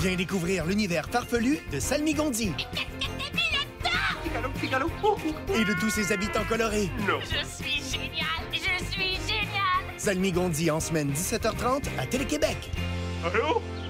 Viens découvrir l'univers farfelu de Salmigondi. Mais qu'est-ce que t'as mis là-dedans? Figaro. Et de tous ses habitants colorés. Non. Je suis génial! Je suis génial! Salmigondi en semaine 17h30 à Télé-Québec. Allô?